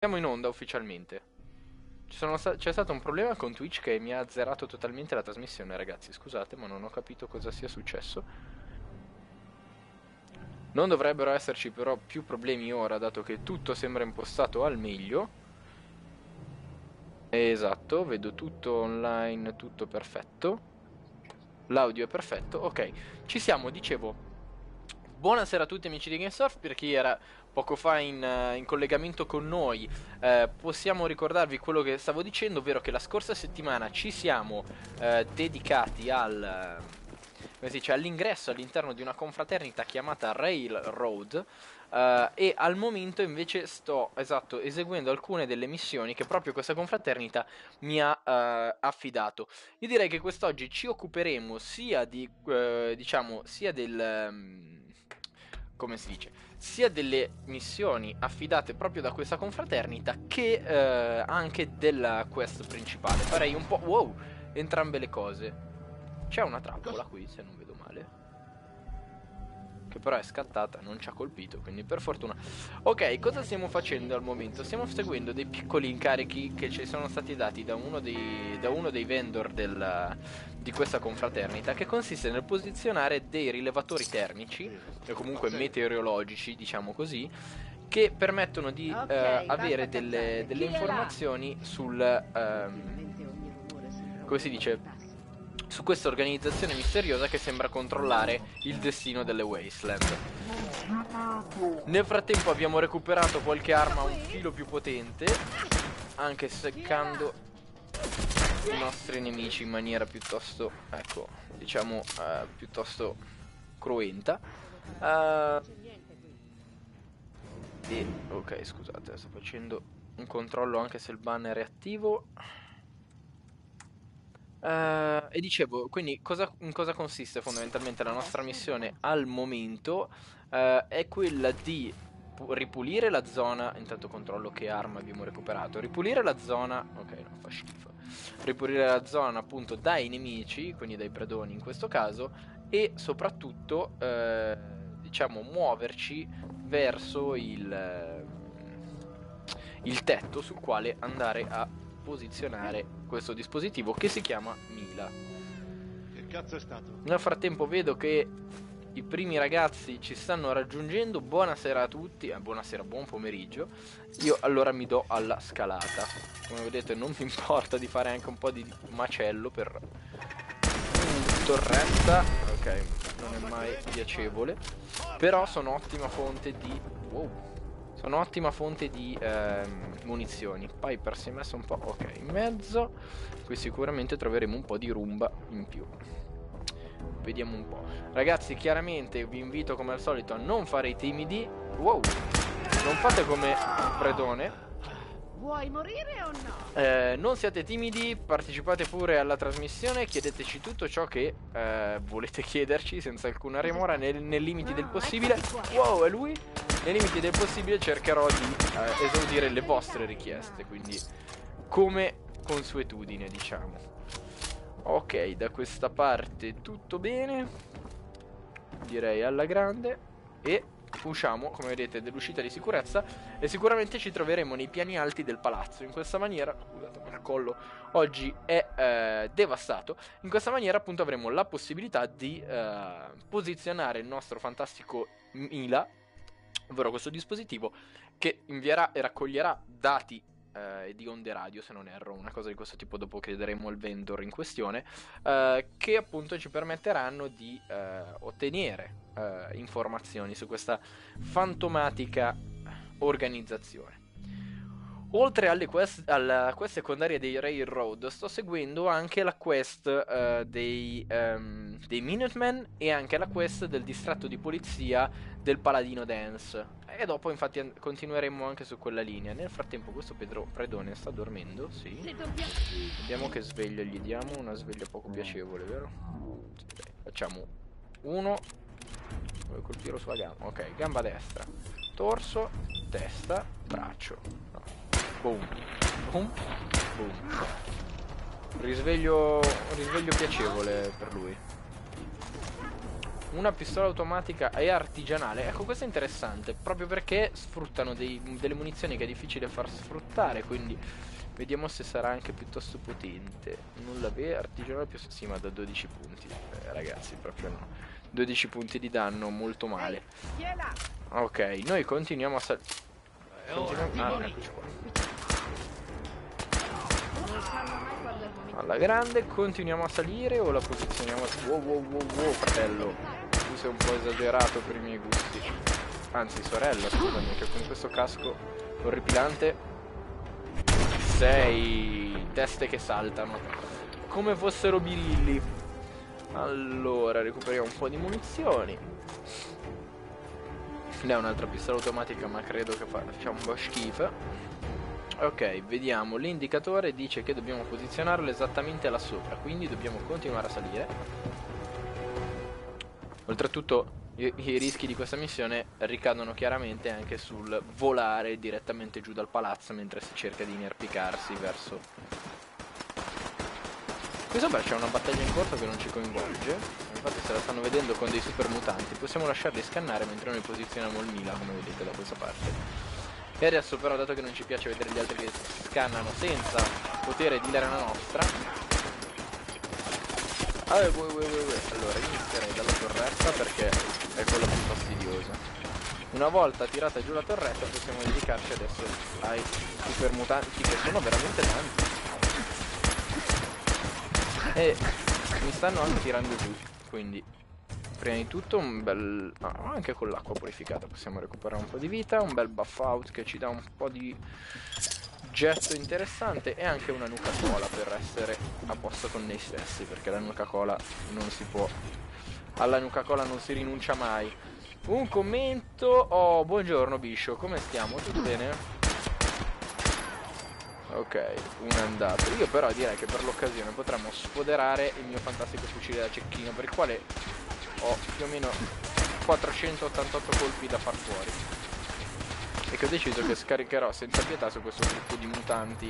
Siamo in onda ufficialmente. C'è stato un problema con Twitch che mi ha azzerato totalmente la trasmissione, ragazzi. Scusate, ma non ho capito cosa sia successo. Non dovrebbero esserci però più problemi ora, dato che tutto sembra impostato al meglio. Esatto, vedo tutto online, tutto perfetto. L'audio è perfetto, ok. Ci siamo, dicevo. Buonasera a tutti amici di GameSurf, per chi era poco fa in collegamento con noi, possiamo ricordarvi quello che stavo dicendo, ovvero che la scorsa settimana ci siamo dedicati come si dice, all'ingresso all'interno di una confraternita chiamata Railroad, e al momento invece sto eseguendo alcune delle missioni che proprio questa confraternita mi ha affidato. Io direi che quest'oggi ci occuperemo sia di diciamo sia del come si dice, sia delle missioni affidate proprio da questa confraternita che anche della quest principale. Farei un po', wow, entrambe le cose. C'è una trappola qui, se non vedo male, che però è scattata, non ci ha colpito, quindi per fortuna. Ok, cosa stiamo facendo al momento? Stiamo seguendo dei piccoli incarichi che ci sono stati dati da uno dei vendor di questa confraternita, che consiste nel posizionare dei rilevatori termici, o comunque meteorologici, diciamo così, che permettono di avere delle informazioni come si dice, su questa organizzazione misteriosa che sembra controllare il destino delle Wasteland. Nel frattempo abbiamo recuperato qualche arma un filo più potente, anche seccando i nostri nemici in maniera piuttosto, ecco, diciamo, piuttosto cruenta. E, ok, scusate, sto facendo un controllo anche se il banner è attivo. E dicevo, quindi in cosa consiste fondamentalmente la nostra missione al momento? È quella di ripulire la zona. Intanto controllo che arma abbiamo recuperato. Ripulire la zona. Ok, no, fa schifo. Ripulire la zona appunto dai nemici, quindi dai predoni in questo caso, e soprattutto diciamo muoverci verso il tetto sul quale andare a posizionare questo dispositivo che si chiama Mila. Che cazzo è stato? Nel frattempo vedo che i primi ragazzi ci stanno raggiungendo. Buonasera a tutti, buonasera, buon pomeriggio. Io allora mi do alla scalata. Come vedete non mi importa di fare anche un po' di macello per torretta. Ok, non è mai piacevole, però sono ottima fonte di sono ottima fonte di munizioni. Piper si è messo un po', ok, in mezzo. Qui sicuramente troveremo un po' di rumba in più. Vediamo un po'. Ragazzi, chiaramente vi invito come al solito a non fare i timidi. Wow, non fate come un predone. Vuoi morire o no? Non siate timidi, partecipate pure alla trasmissione, chiedeteci tutto ciò che volete chiederci senza alcuna remora, nei limiti del possibile. Wow, è lui? Nei limiti del possibile cercherò di esaudire le vostre richieste, quindi come consuetudine, diciamo. Ok, da questa parte tutto bene, direi alla grande, e usciamo, come vedete, dell'uscita di sicurezza, e sicuramente ci troveremo nei piani alti del palazzo. In questa maniera, scusate, il collo oggi è devastato. In questa maniera appunto avremo la possibilità di posizionare il nostro fantastico Mila, ovvero questo dispositivo che invierà e raccoglierà dati di onde radio, se non erro, una cosa di questo tipo. Dopo chiederemo al vendor in questione, che appunto ci permetteranno di ottenere informazioni su questa fantomatica organizzazione. Oltre alla quest secondaria dei Railroad, sto seguendo anche la quest dei Minutemen e anche la quest del distretto di polizia del Paladino Dance. E dopo infatti continueremo anche su quella linea. Nel frattempo questo predone sta dormendo, sì. Vediamo che sveglia gli diamo, una sveglia poco piacevole, vero? Sì, dai. Facciamo uno. Vuoi colpire sulla gamba? Ok, gamba destra, torso, testa, braccio. No. Boom, boom, boom. Risveglio piacevole per lui. una pistola automatica e artigianale. Ecco, questo è interessante, proprio perché sfruttano delle munizioni che è difficile far sfruttare, quindi vediamo se sarà anche piuttosto potente. Nulla artigianale più... Sì, ma da 12 punti. Ragazzi, proprio no. 12 punti di danno, molto male. Ok, noi continuiamo a salire. Eccoci qua. Alla grande, continuiamo a salire o la posizioniamo... Wow, fratello. Tu sei un po' esagerato per i miei gusti. Anzi, sorella, scusami, che con questo casco orripilante... 6 teste che saltano come fossero birilli. Allora recuperiamo un po' di munizioni. Ne è un'altra pistola automatica, ma credo che faccia un po' schifo. Ok, vediamo. L'indicatore dice che dobbiamo posizionarlo esattamente là sopra, quindi dobbiamo continuare a salire. Oltretutto i rischi di questa missione ricadono chiaramente anche sul volare direttamente giù dal palazzo mentre si cerca di inerpicarsi verso... Qui sopra c'è una battaglia in corso che non ci coinvolge, infatti se la stanno vedendo con dei super mutanti. Possiamo lasciarli scannare mentre noi posizioniamo il Mila, come vedete da questa parte. E adesso però, dato che non ci piace vedere gli altri che scannano senza poter dire la nostra... Allora io inizierei dalla torretta perché è quella più fastidiosa. Una volta tirata giù la torretta possiamo dedicarci adesso ai super mutanti, che sono veramente tanti. E mi stanno anche tirando giù, quindi prima di tutto un bel... anche con l'acqua purificata possiamo recuperare un po' di vita, un bel buff out che ci dà un po' di getto interessante e anche una Nuka Cola per essere a posto con noi stessi, perché la Nuka Cola non si può, alla Nuka Cola non si rinuncia mai. Un commento. Oh, buongiorno Biscio, come stiamo? Tutto bene? Ok, un andato. Io però direi che per l'occasione potremmo sfoderare il mio fantastico fucile da cecchino, per il quale ho più o meno 488 colpi da far fuori, e che ho deciso che scaricherò senza pietà su questo gruppo di mutanti.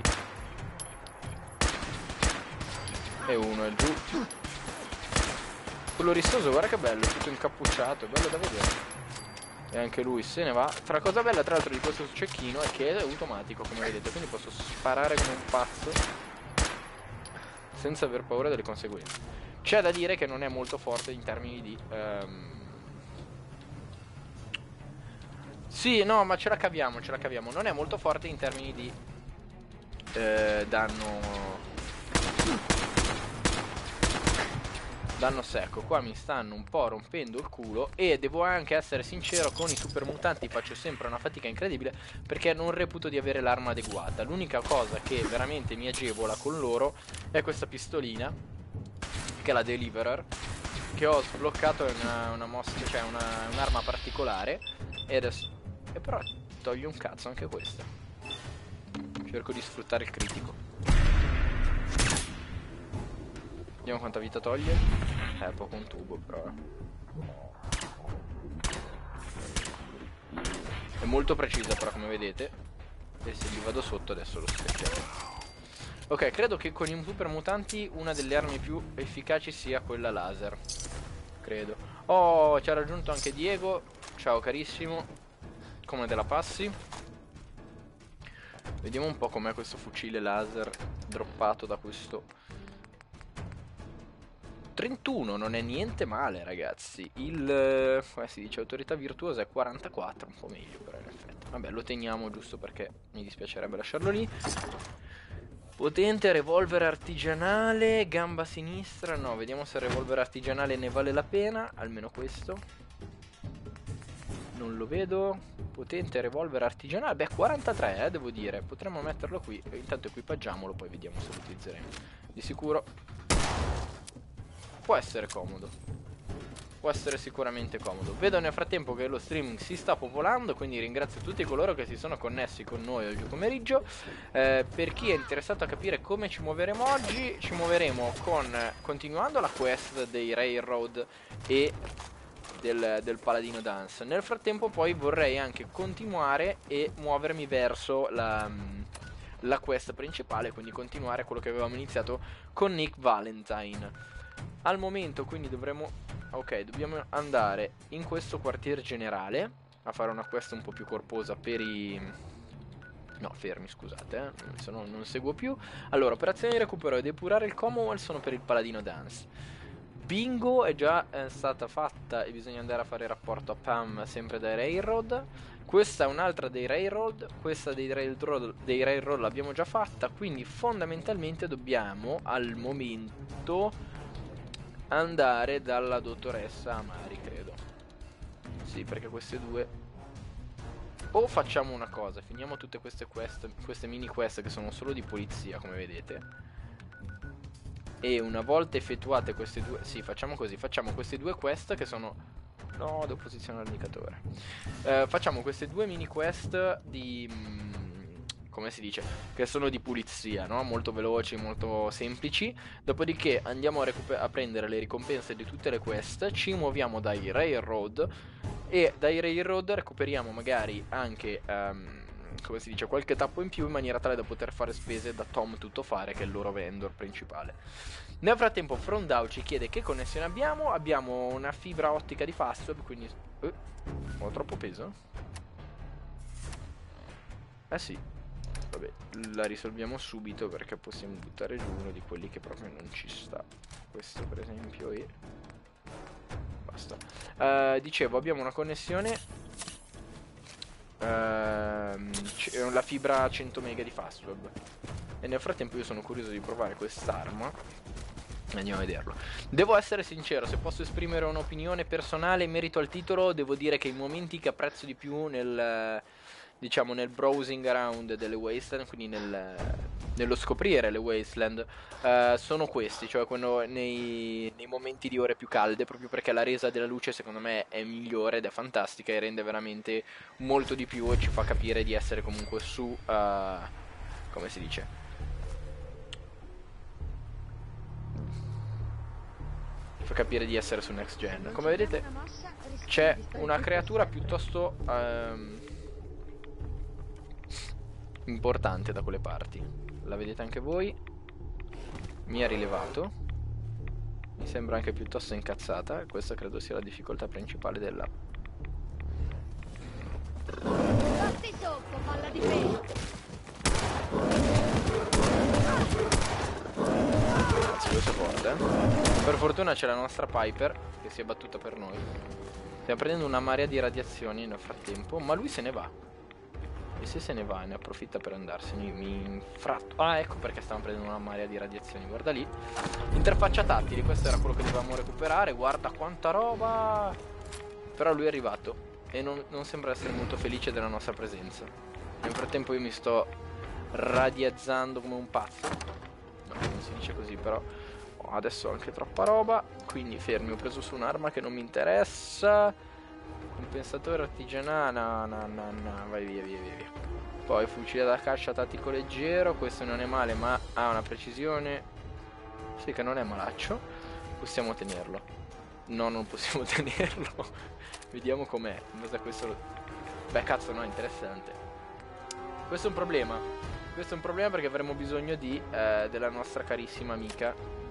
E uno è giù. Quello rissoso, guarda che bello, tutto incappucciato, è bello da vedere. E anche lui se ne va. Tra cosa bella tra l'altro di questo cecchino è che è automatico, come vedete, quindi posso sparare come un pazzo senza aver paura delle conseguenze. C'è da dire che non è molto forte in termini di... Sì, no, ma ce la caviamo. Non è molto forte in termini di danno secco. Qua mi stanno un po' rompendo il culo e devo anche essere sincero, con i super mutanti faccio sempre una fatica incredibile perché non reputo di avere l'arma adeguata. L'unica cosa che veramente mi agevola con loro è questa pistolina, che è la Deliverer, che ho sbloccato. È una mossa, cioè un'arma particolare, e adesso... E però toglie un cazzo anche questa. Cerco di sfruttare il critico. Vediamo quanta vita toglie. Poco un tubo però. È molto precisa però, come vedete. E se gli vado sotto adesso lo schiaccerò. Ok, credo che con i super mutanti una delle armi più efficaci sia quella laser. Credo. Oh, ci ha raggiunto anche Diego. Ciao carissimo. Come te la passi? Vediamo un po' com'è questo fucile laser droppato da questo 31. Non è niente male, ragazzi. Il come si dice, autorità virtuosa è 44, un po' meglio però in effetti. Vabbè, lo teniamo giusto perché mi dispiacerebbe lasciarlo lì. Potente revolver artigianale, gamba sinistra. No, vediamo se il revolver artigianale ne vale la pena. Almeno questo non lo vedo. Potente revolver artigianale. Beh, 43, devo dire. Potremmo metterlo qui. Intanto equipaggiamolo, poi vediamo se lo utilizzeremo. Di sicuro può essere comodo. Può essere sicuramente comodo. Vedo nel frattempo che lo streaming si sta popolando, quindi ringrazio tutti coloro che si sono connessi con noi oggi pomeriggio. Per chi è interessato a capire come ci muoveremo oggi, ci muoveremo continuando la quest dei Railroad e del Paladino Dance. Nel frattempo poi vorrei anche continuare e muovermi verso la quest principale, quindi continuare quello che avevamo iniziato con Nick Valentine. Al momento quindi dovremo... Ok, dobbiamo andare in questo quartier generale a fare una quest un po' più corposa per i... No, fermi, scusate, se no non seguo più. Allora, operazione di recupero e depurare il Commonwealth sono per il Paladino Dance. Bingo è già stata fatta e bisogna andare a fare rapporto a Pam sempre dai Railroad. Questa è un'altra dei Railroad, questa dei Railroad l'abbiamo già fatta, quindi fondamentalmente dobbiamo al momento andare dalla dottoressa Amari, credo. Sì, perché queste due... O facciamo una cosa, finiamo tutte queste quest, queste mini quest che sono solo di polizia, come vedete. E una volta effettuate queste due... Sì, facciamo così, facciamo queste due quest che sono... No, devo posizionare l'indicatore. Facciamo queste due mini quest di... come si dice? Che sono di pulizia, no? Molto veloci, molto semplici. Dopodiché andiamo a prendere le ricompense di tutte le quest. Ci muoviamo dai Railroad. E dai Railroad recuperiamo magari anche... come si dice, qualche tappo in più in maniera tale da poter fare spese da Tom Tuttofare, che è il loro vendor principale. Nel frattempo Frondau ci chiede che connessione abbiamo. Abbiamo una fibra ottica di Fastweb, quindi... ho troppo peso? Eh sì. Vabbè, la risolviamo subito perché possiamo buttare giù uno di quelli che proprio non ci sta. Questo per esempio e... basta. Dicevo, abbiamo una connessione... la fibra 100 mega di Fastweb. E nel frattempo io sono curioso di provare quest'arma. Andiamo a vederlo. Devo essere sincero, se posso esprimere un'opinione personale in merito al titolo, devo dire che i momenti che apprezzo di più nel... diciamo nel browsing around delle wasteland, quindi nello scoprire le wasteland, sono questi, cioè quando nei momenti di ore più calde, proprio perché la resa della luce secondo me è migliore ed è fantastica e rende veramente molto di più e ci fa capire di essere comunque su, come si dice? Fa capire di essere su next gen. Come vedete c'è una creatura piuttosto importante da quelle parti. La vedete anche voi? Mi ha rilevato. Mi sembra anche piuttosto incazzata. Questa credo sia la difficoltà principale della... Batti sotto, palla di pelo. Anzi, questo è forte, Per fortuna c'è la nostra Piper che si è battuta per noi. Stiamo prendendo una marea di radiazioni nel frattempo, ma lui se ne va. E se ne va ne approfitta per andarsene. Mi infratto. Ah, ecco perché stavamo prendendo una marea di radiazioni. Guarda lì. Interfaccia tattili, questo era quello che dovevamo recuperare. Guarda quanta roba. Però lui è arrivato e non sembra essere molto felice della nostra presenza. Nel frattempo io mi sto radiazzando come un pazzo. No, non si dice così, però adesso ho anche troppa roba. Quindi fermi, ho preso su un'arma che non mi interessa. Compensatore artigianale, no, vai via. Poi fucile da caccia tattico leggero, questo non è male ma ha una precisione, sì che non è malaccio, possiamo tenerlo. No, non possiamo tenerlo. Vediamo com'è, cosa questo... Beh cazzo no, interessante. Questo è un problema, perché avremo bisogno di della nostra carissima amica.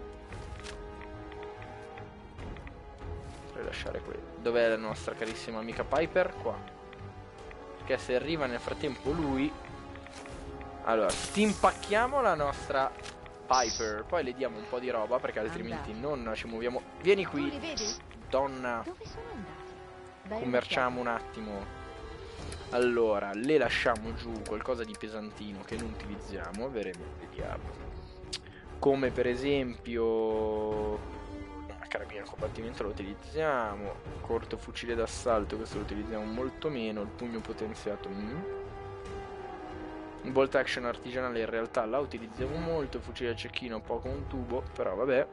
Potrei lasciare qui. Dov'è la nostra carissima amica Piper? Qua. Perché se arriva nel frattempo lui... Allora, stimpacchiamo la nostra Piper. Poi le diamo un po' di roba perché altrimenti non ci muoviamo. Vieni qui, donna. Commerciamo un attimo. Allora, le lasciamo giù qualcosa di pesantino che non utilizziamo. Vediamo. Come per esempio... carabina a combattimento lo utilizziamo, corto fucile d'assalto questo lo utilizziamo molto meno, il pugno potenziato un bolt action artigianale in realtà la utilizziamo molto, fucile a cecchino poco un tubo, però vabbè.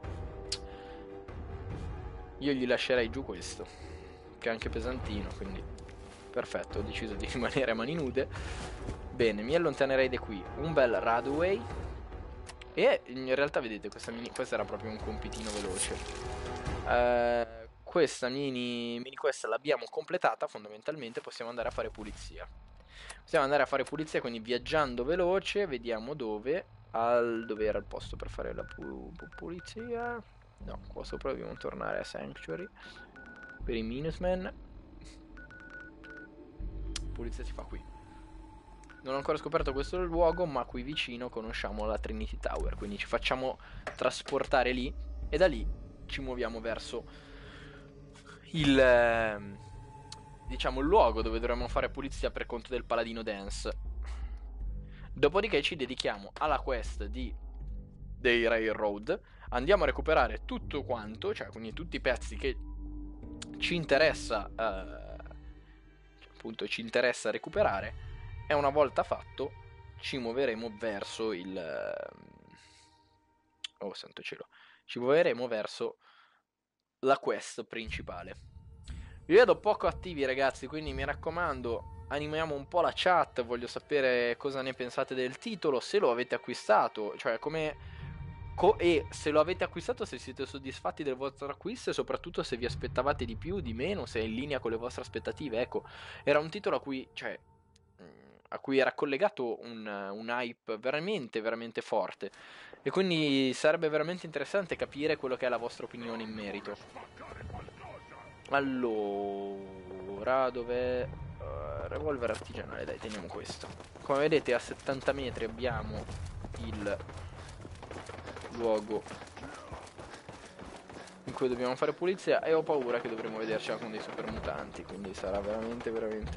Io gli lascerei giù questo che è anche pesantino, quindi perfetto, ho deciso di rimanere a mani nude. Bene, mi allontanerei da qui, un bel Radway. E in realtà vedete questa era proprio un compitino veloce. Questa mini questa l'abbiamo completata fondamentalmente, possiamo andare a fare pulizia. Quindi viaggiando veloce, vediamo dove era il posto per fare la pulizia. No, qua sopra dobbiamo tornare a Sanctuary per i Minutemen. Pulizia si fa qui. Non ho ancora scoperto questo luogo, ma qui vicino conosciamo la Trinity Tower, quindi ci facciamo trasportare lì e da lì ci muoviamo verso il diciamo il luogo dove dovremmo fare pulizia per conto del paladino Dance. Dopodiché ci dedichiamo alla quest dei Railroad, andiamo a recuperare tutto quanto, cioè quindi tutti i pezzi che ci interessa appunto ci interessa recuperare, e una volta fatto ci muoveremo verso oh santo cielo, ci muoveremo verso la quest principale. Vi vedo poco attivi ragazzi, quindi mi raccomando, animiamo un po' la chat, voglio sapere cosa ne pensate del titolo, se lo avete acquistato, cioè come e se lo avete acquistato, se siete soddisfatti del vostro acquisto e soprattutto se vi aspettavate di più, di meno, se è in linea con le vostre aspettative. Ecco, era un titolo a cui, cioè, a cui era collegato un hype veramente, veramente forte. E quindi sarebbe veramente interessante capire quello che è la vostra opinione in merito. Allora, dov'è? Revolver artigianale, dai, teniamo questo. Come vedete a 70 metri abbiamo il luogo in cui dobbiamo fare pulizia e ho paura che dovremo vederci con dei super mutanti, quindi sarà veramente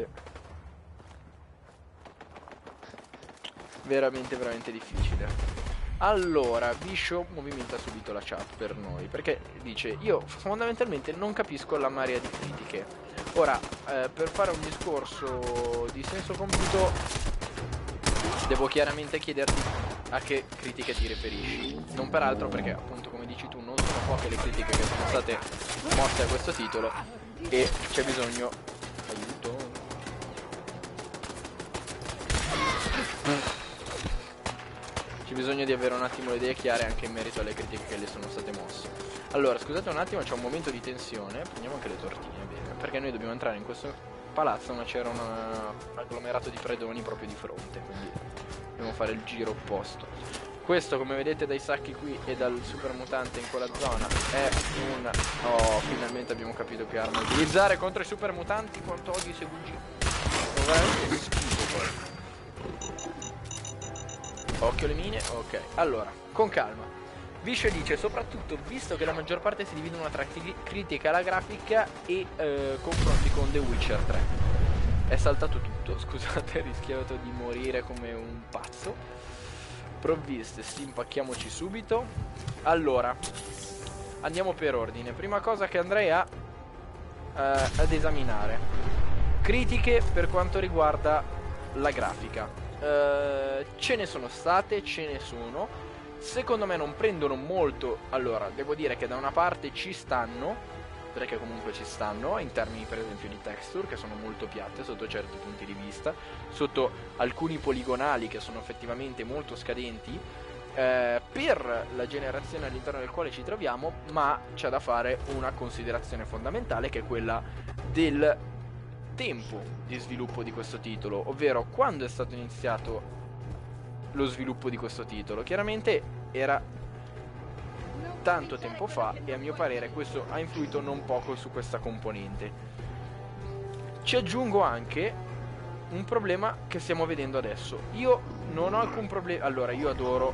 difficile. Allora, Bishop movimenta subito la chat per noi, perché dice: io fondamentalmente non capisco la marea di critiche. Ora, per fare un discorso di senso compiuto, devo chiaramente chiederti a che critiche ti riferisci. Non peraltro perché, appunto, come dici tu, non sono poche le critiche che sono state mosse a questo titolo e c'è bisogno... Aiuto. C'è bisogno di avere un attimo le idee chiare anche in merito alle critiche che le sono state mosse. Allora, scusate un attimo, c'è un momento di tensione. Prendiamo anche le tortine, bene, perché noi dobbiamo entrare in questo palazzo, ma c'era un agglomerato di predoni proprio di fronte, quindi dobbiamo fare il giro opposto. Questo, come vedete dai sacchi qui e dal super mutante in quella zona, è un... Oh, finalmente abbiamo capito che arma utilizzare contro i super mutanti. Quanto odio i segugi. Sono veramente schifo poi. Occhio le mine, ok. Allora, con calma. Visce dice: soprattutto visto che la maggior parte si dividono tra critica alla grafica e confronti con The Witcher 3. È saltato tutto, scusate, rischiato di morire come un pazzo. Provviste, impacchiamoci subito. Allora, andiamo per ordine. Prima cosa che andrei ad esaminare: critiche per quanto riguarda la grafica. Ce ne sono state, ce ne sono. Secondo me non prendono molto. Allora, devo dire che da una parte ci stanno, perché comunque ci stanno, in termini per esempio di texture, che sono molto piatte sotto certi punti di vista, sotto alcuni poligonali che sono effettivamente molto scadenti per la generazione all'interno del quale ci troviamo, ma c'è da fare una considerazione fondamentale, che è quella del tempo di sviluppo di questo titolo, ovvero quando è stato iniziato lo sviluppo di questo titolo. Chiaramente era tanto tempo fa e a mio parere questo ha influito non poco su questa componente. Ci aggiungo anche un problema che stiamo vedendo adesso. Io non ho alcun problema. Allora, io adoro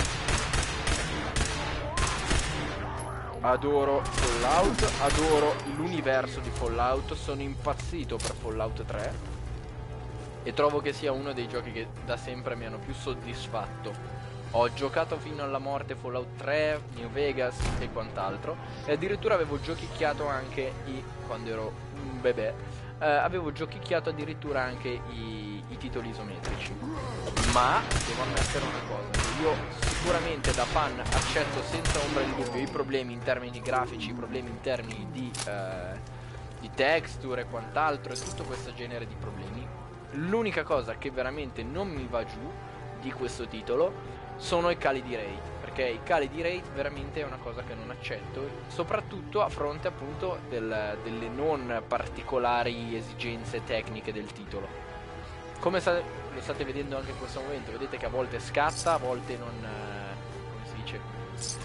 Fallout, adoro l'universo di Fallout, sono impazzito per Fallout 3 e trovo che sia uno dei giochi che da sempre mi hanno più soddisfatto. Ho giocato fino alla morte Fallout 3, New Vegas e quant'altro, e addirittura avevo giochicchiato anche quando ero un bebè, avevo giochicchiato addirittura anche i titoli isometrici. Ma devo ammettere una cosa: io sicuramente da fan accetto senza ombra di dubbio i problemi in termini grafici, i problemi in termini di texture e quant'altro, e tutto questo genere di problemi. L'unica cosa che veramente non mi va giù di questo titolo sono i cali di rate, perché i cali di rate veramente è una cosa che non accetto, soprattutto a fronte appunto delle non particolari esigenze tecniche del titolo. Come lo state vedendo anche in questo momento, vedete che a volte scatta, a volte non, come si dice,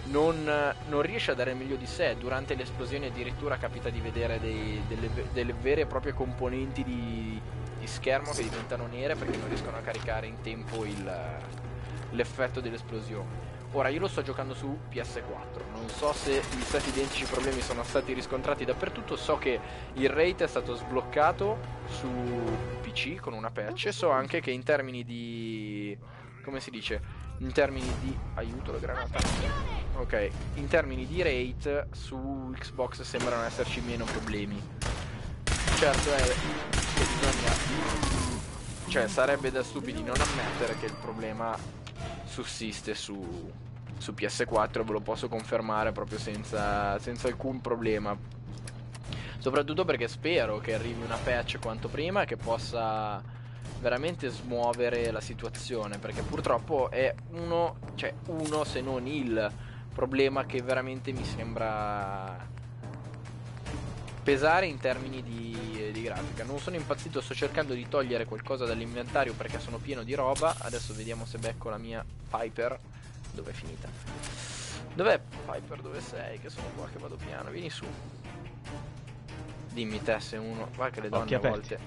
non riesce a dare il meglio di sé. Durante le esplosioni addirittura capita di vedere delle vere e proprie componenti di schermo che diventano nere perché non riescono a caricare in tempo l'effetto dell'esplosione. Ora io lo sto giocando su PS4, non so se gli stessi identici problemi sono stati riscontrati dappertutto. So che il rate è stato sbloccato su PC con una patch, e so anche che in termini di... come si dice? In termini di... aiuto la granata. Ok, in termini di rate su Xbox sembrano esserci meno problemi. Certo è che bisogna... cioè sarebbe da stupidi non ammettere che il problema sussiste su PS4, ve lo posso confermare proprio senza alcun problema. Soprattutto perché spero che arrivi una patch quanto prima che possa veramente smuovere la situazione, perché purtroppo è uno se non il problema che veramente mi sembra pesare in termini di grafica. Non sono impazzito, sto cercando di togliere qualcosa dall'inventario perché sono pieno di roba. Adesso vediamo se becco la mia Piper. Dov'è finita? Dov'è Piper? Dove sei? Che sono qua che vado piano. Vieni su. Dimmi te se uno... va che le donne a volte,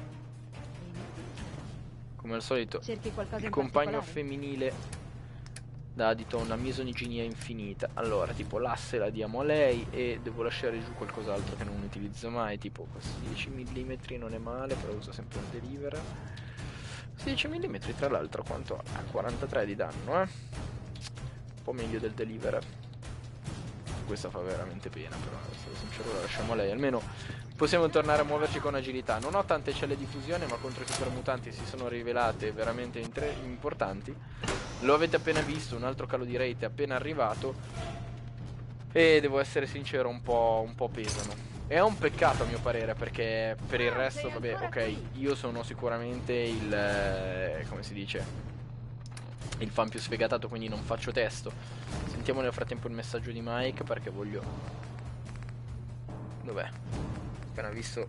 come al solito, il compagno femminile dà adito a una misoginia infinita. Allora, tipo l'asse la diamo a lei e devo lasciare giù qualcos'altro che non utilizzo mai, tipo questo 10 mm non è male, però uso sempre il deliverer. 16 mm tra l'altro quanto ha? 43 di danno, un po' meglio del deliverer. Questa fa veramente pena, però essere sincero la lasciamo a lei, almeno possiamo tornare a muoverci con agilità. Non ho tante celle di fusione, ma contro i supermutanti si sono rivelate veramente importanti. Lo avete appena visto, un altro calo di rate è appena arrivato e devo essere sincero, un po' pesano. È un peccato a mio parere, perché per il resto, vabbè, ok, io sono sicuramente il... come si dice? Il fan più sfegatato, quindi non faccio testo. Sentiamo nel frattempo il messaggio di Mike, perché voglio... dov'è? Appena visto...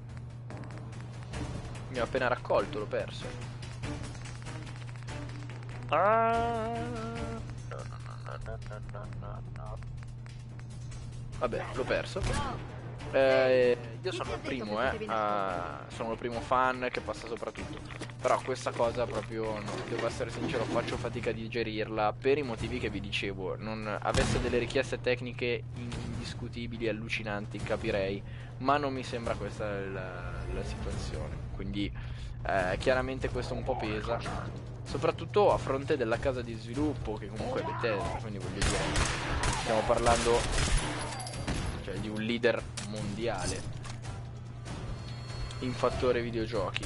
mi ho appena raccolto, l'ho perso. No. Vabbè, l'ho perso. Io sono il primo, sono il primo fan che passa soprattutto. Però questa cosa proprio, no, devo essere sincero, faccio fatica a digerirla per i motivi che vi dicevo. Non avesse delle richieste tecniche indiscutibili, allucinanti, capirei, ma non mi sembra questa la situazione. Quindi chiaramente questo un po' pesa, soprattutto a fronte della casa di sviluppo che comunque è Bethesda, quindi voglio dire, stiamo parlando, cioè, di un leader mondiale in fattore videogiochi.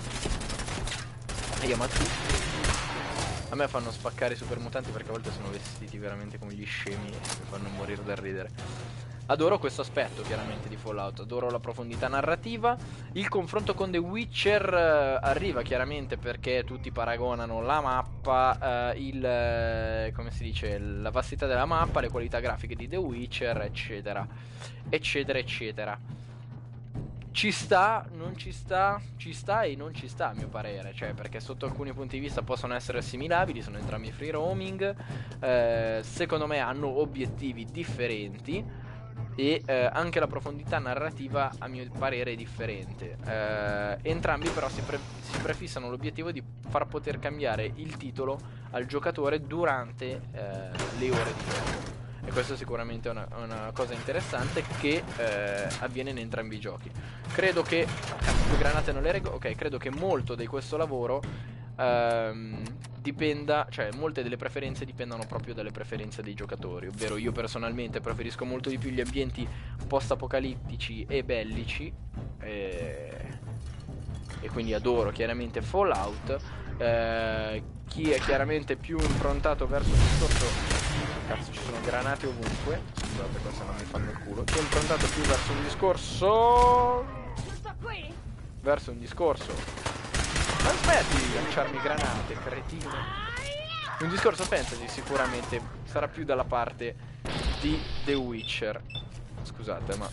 E ma a me fanno spaccare i supermutanti perché a volte sono vestiti veramente come gli scemi e mi fanno morire da ridere. Adoro questo aspetto chiaramente di Fallout, adoro la profondità narrativa. Il confronto con The Witcher arriva chiaramente perché tutti paragonano la mappa, come si dice, la vastità della mappa, le qualità grafiche di The Witcher, eccetera, eccetera, eccetera. Ci sta, non ci sta, ci sta e non ci sta a mio parere, cioè perché sotto alcuni punti di vista possono essere assimilabili, sono entrambi free roaming, secondo me hanno obiettivi differenti. E anche la profondità narrativa a mio parere è differente. Entrambi però si prefissano l'obiettivo di far poter cambiare il titolo al giocatore durante le ore di gioco, e questo sicuramente è una cosa interessante che avviene in entrambi i giochi. Credo che le granate non le reggo. Ok, credo che molto di questo lavoro dipenda, cioè molte delle preferenze dipendano proprio dalle preferenze dei giocatori, ovvero io personalmente preferisco molto di più gli ambienti post-apocalittici e bellici, e quindi adoro chiaramente Fallout. Chi è chiaramente più improntato verso il discorso... cazzo, ci sono granate ovunque, scusate, cosa non mi fanno il culo. Chi è improntato più verso un discorso... verso un discorso... aspetti di lanciarmi granate, cretino. Un discorso fantasy sicuramente sarà più dalla parte di The Witcher. Scusate, ma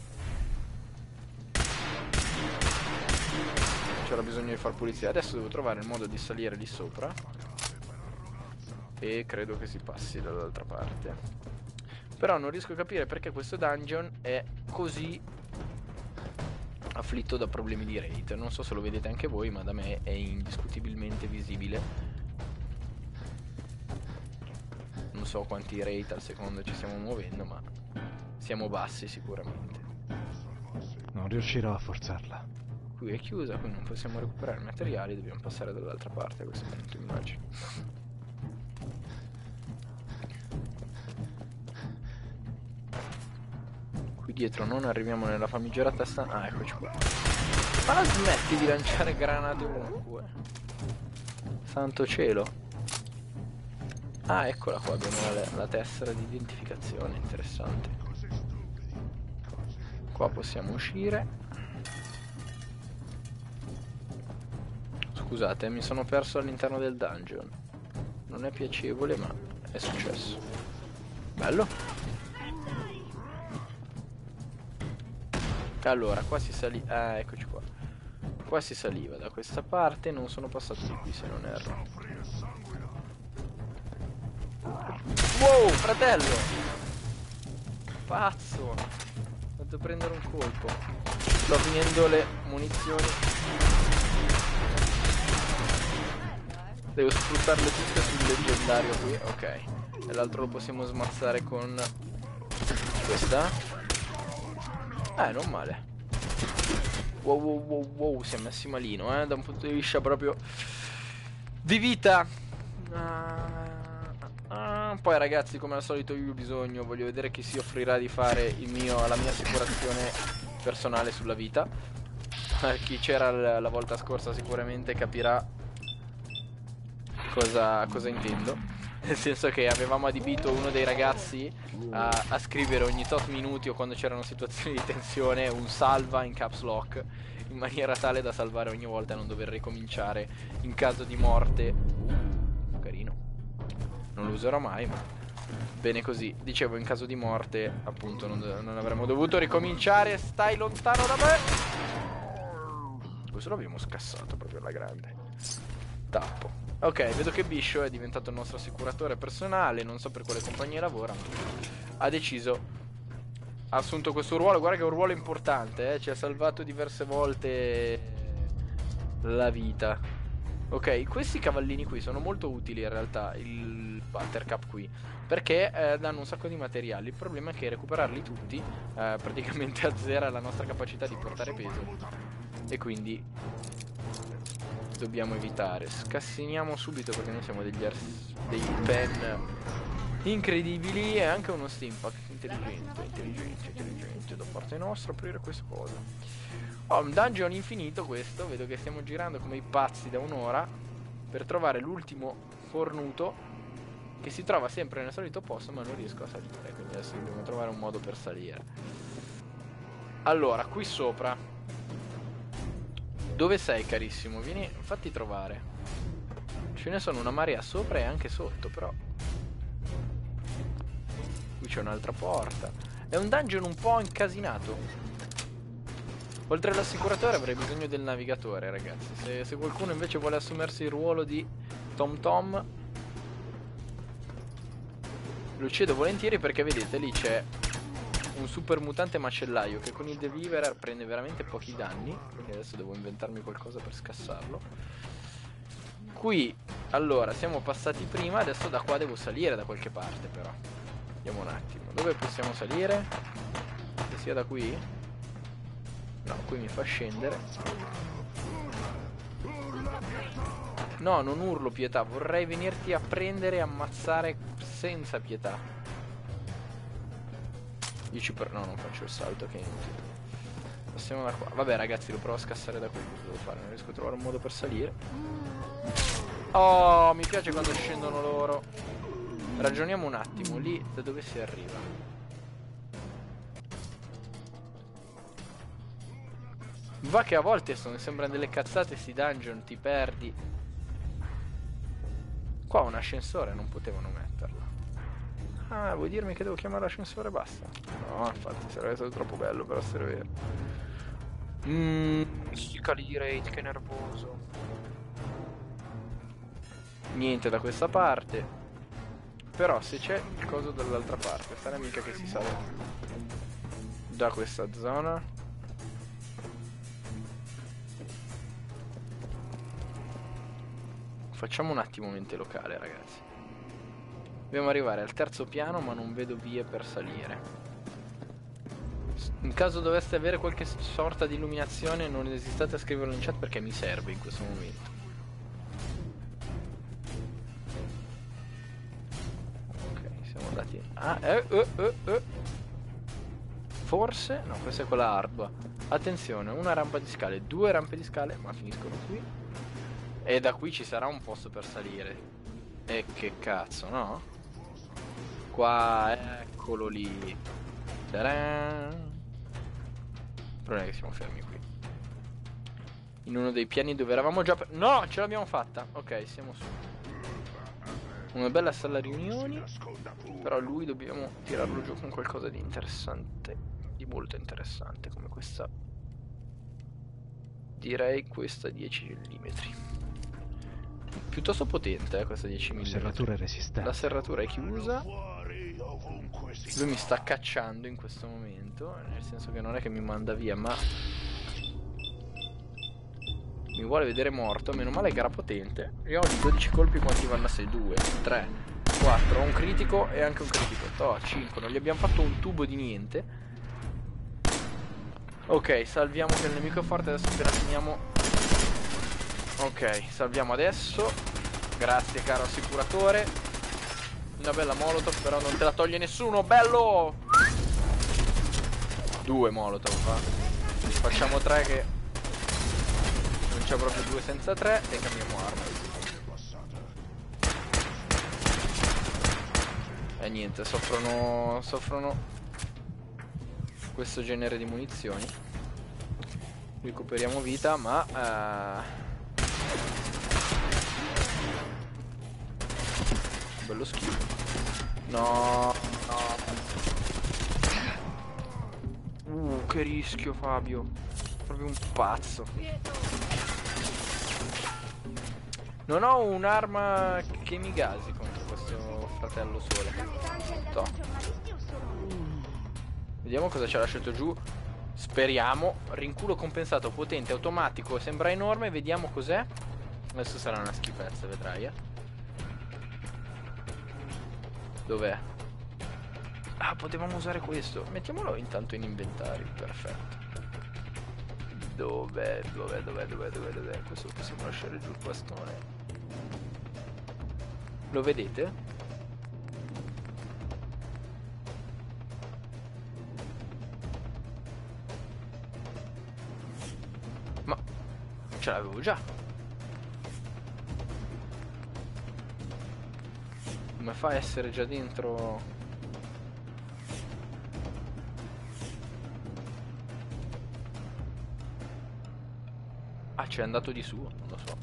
c'era bisogno di far pulizia. Adesso devo trovare il modo di salire lì sopra e credo che si passi dall'altra parte. Però non riesco a capire perché questo dungeon è così afflitto da problemi di rate. Non so se lo vedete anche voi, ma da me è indiscutibilmente visibile. Non so quanti rate al secondo ci stiamo muovendo, ma siamo bassi sicuramente. Non riuscirò a forzarla. Qui è chiusa, qui non possiamo recuperare materiali, dobbiamo passare dall'altra parte a questo punto, immagino. Qui dietro non arriviamo nella famigerata stanza. Ah, eccoci qua. Ma smetti di lanciare granate ovunque. Santo cielo. Ah, eccola qua, abbiamo la tessera di identificazione, interessante. Qua possiamo uscire. Scusate, mi sono perso all'interno del dungeon. Non è piacevole, ma è successo. Bello. Allora, qua si saliva. Ah, eccoci qua. Qua si saliva da questa parte. Non sono passato di qui, se non erro. Wow, fratello! Pazzo! Vado a prendere un colpo. Sto finendo le munizioni. Devo sfruttarle tutte sul leggendario qui. Ok. E l'altro lo possiamo smazzare con questa. Non male. Wow, wow, wow, wow, si è messi malino, da un punto di vista proprio di vita. Poi ragazzi, come al solito io ho bisogno, voglio vedere chi si offrirà di fare la mia assicurazione personale sulla vita. Chi c'era la volta scorsa sicuramente capirà cosa intendo. Nel senso che avevamo adibito uno dei ragazzi a scrivere ogni tot minuti o quando c'erano situazioni di tensione un salva in caps lock, in maniera tale da salvare ogni volta e non dover ricominciare in caso di morte. Carino. Non lo userò mai, ma bene così. Dicevo, in caso di morte appunto non avremmo dovuto ricominciare. Stai lontano da me. Questo l'abbiamo scassato proprio alla grande. Tappo. Ok, vedo che Biscio è diventato il nostro assicuratore personale. Non so per quale compagnia lavora, ma ha deciso, ha assunto questo ruolo. Guarda che è un ruolo importante, ci ha salvato diverse volte la vita. Ok, questi cavallini qui sono molto utili in realtà, il Buttercup qui, perché danno un sacco di materiali. Il problema è che recuperarli tutti praticamente azzera la nostra capacità di portare peso, e quindi dobbiamo evitare. Scassiniamo subito perché noi siamo dei pen incredibili. E anche uno steampack intelligente da parte nostra. Aprire questa cosa. Un dungeon infinito questo. Vedo che stiamo girando come i pazzi da un'ora per trovare l'ultimo fornuto, che si trova sempre nel solito posto, ma non riesco a salire, quindi adesso dobbiamo trovare un modo per salire. Allora, qui sopra, dove sei carissimo? Vieni, fatti trovare. Ce ne sono una marea sopra e anche sotto, però qui c'è un'altra porta. È un dungeon un po' incasinato. Oltre all'assicuratore avrei bisogno del navigatore, ragazzi. Se qualcuno invece vuole assumersi il ruolo di Tom Tom, lo cedo volentieri, perché vedete lì c'è un super mutante macellaio che con il Deviver prende veramente pochi danni. Quindi adesso devo inventarmi qualcosa per scassarlo. Qui, allora, siamo passati prima. Adesso da qua devo salire da qualche parte, però. Vediamo un attimo. Dove possiamo salire? Che sia da qui? No, qui mi fa scendere. No, non urlo pietà. Vorrei venirti a prendere e ammazzare senza pietà. No, non faccio il salto, che è inutile. Passiamo da qua. Vabbè ragazzi, lo provo a scassare da qui. Cosa devo fare? Non riesco a trovare un modo per salire. Oh, mi piace quando scendono loro. Ragioniamo un attimo. Lì da dove si arriva? Va che a volte sembrano delle cazzate sti dungeon, ti perdi. Qua un ascensore, non potevano metterlo. Ah, vuoi dirmi che devo chiamare l'ascensore e basta? No, infatti sarebbe stato troppo bello per essere vero. Scali di rate, che nervoso. Niente da questa parte. Però se c'è il coso dall'altra parte, sarà mica che si sale da questa zona. Facciamo un attimo mente locale, ragazzi. Dobbiamo arrivare al terzo piano, ma non vedo vie per salire. In caso doveste avere qualche sorta di illuminazione, non esitate a scriverlo in chat perché mi serve in questo momento. Ok, siamo andati... Ah, forse... No, questa è quella ardua. Attenzione, una rampa di scale, 2 rampe di scale, ma finiscono qui. E da qui ci sarà un posto per salire. E che cazzo, no? Qua, eccolo lì. Ta-da! Non è che siamo fermi qui. In uno dei piani dove eravamo già... No, ce l'abbiamo fatta. Ok, siamo su. Una bella sala riunioni. Però lui dobbiamo tirarlo giù con qualcosa di interessante. Di molto interessante. Come questa. Direi questa 10 mm. Piuttosto potente, questa 10 mm. La serratura è resistente. La serratura è chiusa. Lui mi sta cacciando in questo momento, nel senso che non è che mi manda via, ma mi vuole vedere morto. Meno male che era potente. Io ho 12 colpi, quanti vanno a 6? 2, 3, 4, ho un critico e anche un critico. Oh, 5, non gli abbiamo fatto un tubo di niente. Ok, salviamo che il nemico è forte, adesso appena finiamo. Ok, salviamo adesso. Grazie caro assicuratore. Una bella molotov, però non te la toglie nessuno, bello! 2 molotov, va. Facciamo 3 che non c'è proprio 2 senza 3 e cambiamo arma. E niente, soffrono questo genere di munizioni. Recuperiamo vita, ma bello schifo. No, no. Che rischio, Fabio. Proprio un pazzo. Non ho un'arma che mi gasi contro questo fratello sole. Toh. Vediamo cosa ci ha lasciato giù. Speriamo. Rinculo compensato, potente, automatico. Sembra enorme, vediamo cos'è. Adesso sarà una schifezza, vedrai, Dov'è? Ah, potevamo usare questo. Mettiamolo intanto in inventario. Perfetto. Dov'è? Questo possiamo lasciare giù il bastone. Lo vedete? Ma ce l'avevo già. Come fa a essere già dentro? Ah, c'è andato di suo, non lo so.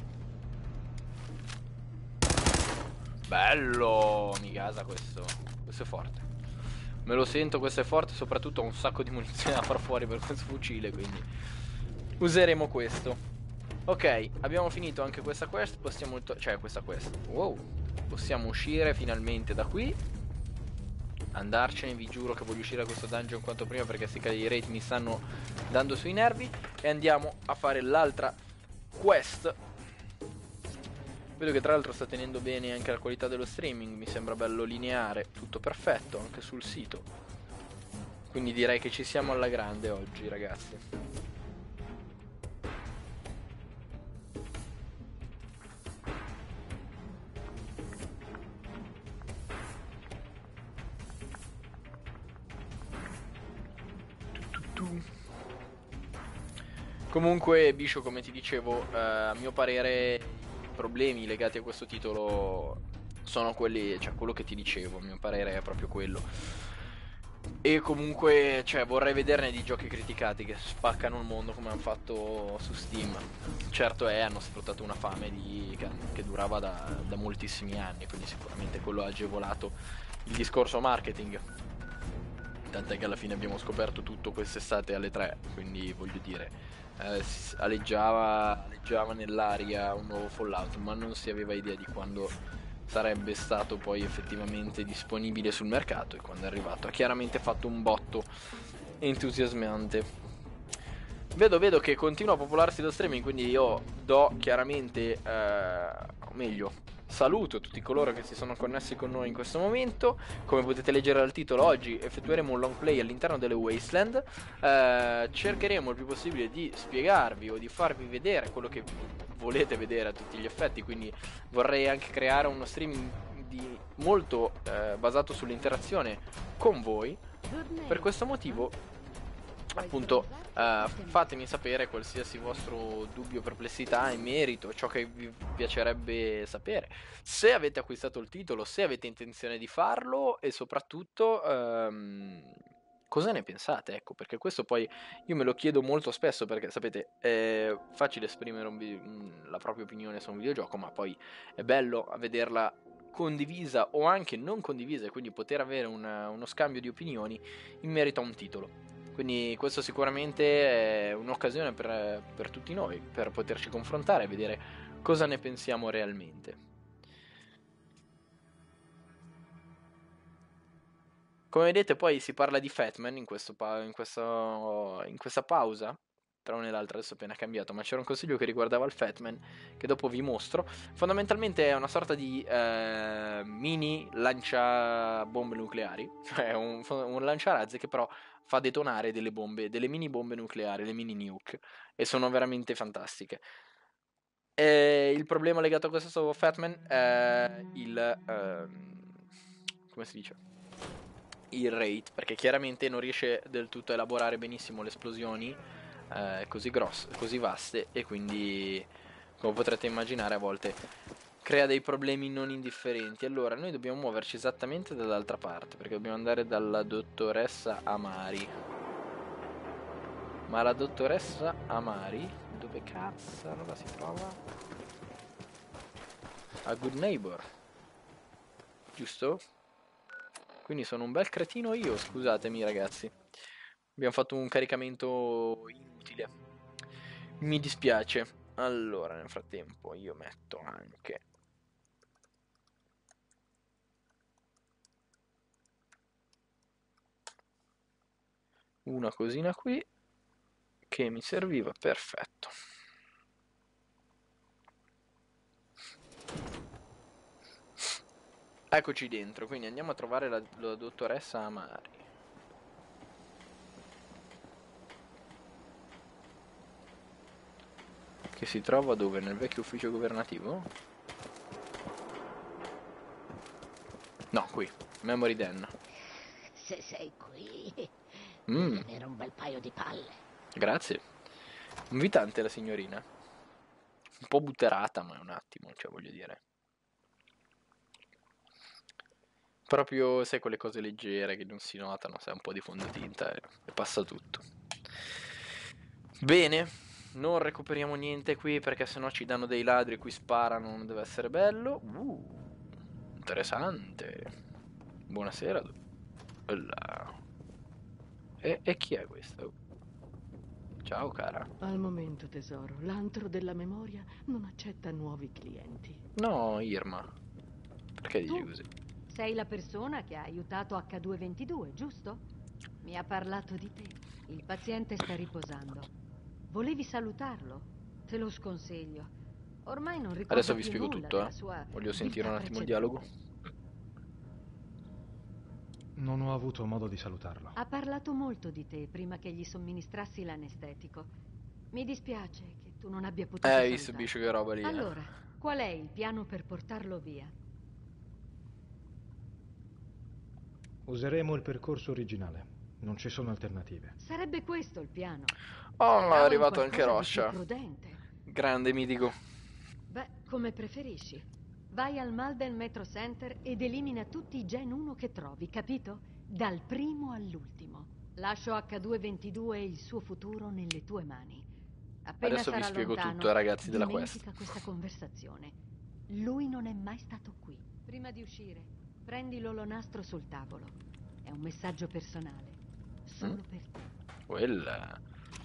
Bello! Mi gasa questo. Questo è forte. Me lo sento, questo è forte. Soprattutto ho un sacco di munizioni da far fuori per questo fucile, quindi useremo questo. Ok, abbiamo finito anche questa quest. Possiamo... cioè, questa quest. Wow. Possiamo uscire finalmente da qui. Andarcene, vi giuro che voglio uscire da questo dungeon quanto prima, perché sti cali di rate mi stanno dando sui nervi. E andiamo a fare l'altra quest. Vedo che tra l'altro sta tenendo bene anche la qualità dello streaming. Mi sembra bello lineare, tutto perfetto anche sul sito. Quindi direi che ci siamo alla grande oggi, ragazzi. Comunque, Biscio, come ti dicevo, a mio parere i problemi legati a questo titolo sono quelli, cioè quello che ti dicevo, a mio parere è proprio quello. E comunque, cioè, vorrei vederne di giochi criticati che spaccano il mondo come hanno fatto su Steam. Certo hanno sfruttato una fame che durava da moltissimi anni, quindi sicuramente quello ha agevolato il discorso marketing. Tant'è che alla fine abbiamo scoperto tutto quest'estate alle 3, quindi voglio dire, aleggiava nell'aria un nuovo Fallout, ma non si aveva idea di quando sarebbe stato poi effettivamente disponibile sul mercato, e quando è arrivato ha chiaramente fatto un botto entusiasmante. Vedo che continua a popolarsi lo streaming, quindi io do chiaramente, o meglio, saluto tutti coloro che si sono connessi con noi in questo momento. Come potete leggere dal titolo, oggi effettueremo un long play all'interno delle Wasteland. Cercheremo il più possibile di spiegarvi o di farvi vedere quello che volete vedere a tutti gli effetti, quindi vorrei anche creare uno streaming molto basato sull'interazione con voi. Per questo motivo, appunto, fatemi sapere qualsiasi vostro dubbio o perplessità in merito, ciò che vi piacerebbe sapere, se avete acquistato il titolo, se avete intenzione di farlo, e soprattutto cosa ne pensate, ecco, perché questo poi io me lo chiedo molto spesso, perché sapete, è facile esprimere la propria opinione su un videogioco, ma poi è bello vederla condivisa o anche non condivisa, e quindi poter avere uno scambio di opinioni in merito a un titolo. Quindi questo sicuramente è un'occasione per tutti noi, per poterci confrontare e vedere cosa ne pensiamo realmente. Come vedete, poi si parla di Fatman in questa pausa, tra una e l'altra. Adesso è appena cambiato, ma c'era un consiglio che riguardava il Fatman, che dopo vi mostro. Fondamentalmente è una sorta di mini lanciabombe nucleari, cioè un lanciarazzi che però fa detonare delle bombe, delle mini bombe nucleari, le mini nuke, e sono veramente fantastiche. Il problema legato a questo Fatman è come si dice? Il rate, perché chiaramente non riesce del tutto a elaborare benissimo le esplosioni così grosse, così vaste, e quindi, come potrete immaginare, a volte crea dei problemi non indifferenti. Allora noi dobbimo muoverci esattamente dall'altra parte, perché dobbiamo andare dalla dottoressa Amari. Ma la dottoressa Amari dove cazzo la si trova? A Good Neighbor, giusto? Quindi sono un bel cretino io, scusatemi ragazzi. Abbiamo fatto un caricamento inutile. Mi dispiace. Allora, nel frattempo io metto anche una cosina qui che mi serviva, perfetto. Eccoci dentro, quindi andiamo a trovare la dottoressa Amari. Che si trova dove? Nel vecchio ufficio governativo? No, qui. Memory Den. Se sei qui, Mm, devi avere un bel paio di palle. grazie. Invitante la signorina. Un po' butterata, ma un attimo, cioè voglio dire. Proprio, sai, quelle cose leggere che non si notano, sai, un po' di fondotinta e passa tutto. Bene, non recuperiamo niente qui perché sennò ci danno dei ladri, qui sparano, non deve essere bello. Interessante. Buonasera. Bella. E chi è questo? Ciao cara. Al momento, tesoro, l'antro della memoria non accetta nuovi clienti. No, Irma. Perché dici Tu così? sei la persona che ha aiutato H222, giusto? Mi ha parlato di te. Il paziente sta riposando. Volevi salutarlo? Te lo sconsiglio. Ormai non ricordo Adesso vi più spiego nulla tutto, della sua Voglio sentire un vita attimo il precedente. dialogo. Non ho avuto modo di salutarlo. Ha parlato molto di te prima che gli somministrassi l'anestetico. Mi dispiace che tu non abbia potuto Hai visto, salutarlo. bicho, che roba lì. Allora, qual è il piano per portarlo via? Useremo il percorso originale. Non ci sono alternative. Sarebbe questo il piano. Oh, Speravo è in arrivato anche qualcosa di più Roscia. prudente. Grande mitico. Beh, come preferisci. Vai al Malden Metro Center ed elimina tutti i Gen 1 che trovi, capito? Dal primo all'ultimo. Lascio H222 e il suo futuro nelle tue mani. Appena Adesso vi sarà spiego lontano, tutto, ragazzi, della dimentica quest. questa conversazione. Lui non è mai stato qui. Prima di uscire, prendi l'olonastro sul tavolo. È un messaggio personale. Solo per te. Quella.